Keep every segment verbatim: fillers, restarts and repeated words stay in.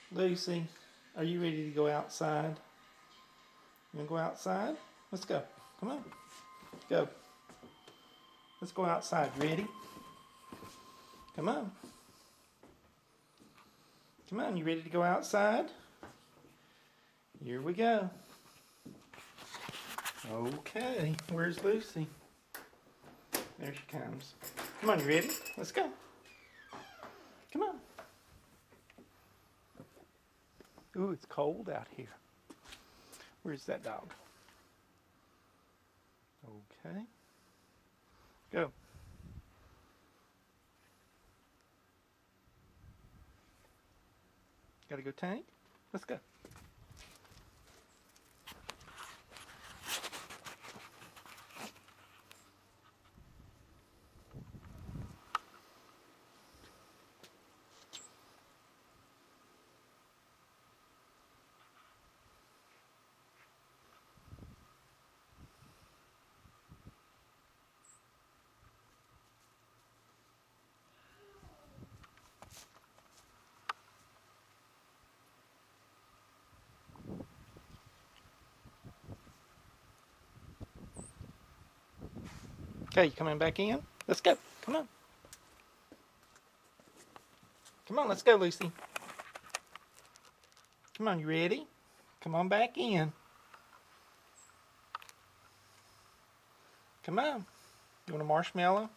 Lucy, are you ready to go outside? You want to go outside? Let's go. Come on. Go. Let's go outside. Ready? Come on. Come on, you ready to go outside? Here we go. Okay, where's Lucy? There she comes. Come on, you ready? Let's go. Come on. Ooh, it's cold out here. Where's that dog? Okay. Go. Gotta go, Tank? Let's go. Okay, you coming back in? Let's go. Come on. Come on, let's go, Lucy. Come on, you ready? Come on back in. Come on. You want a marshmallow?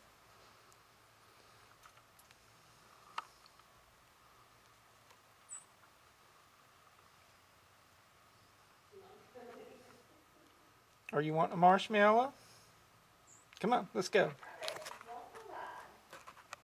Or you want a marshmallow? Come on, let's go.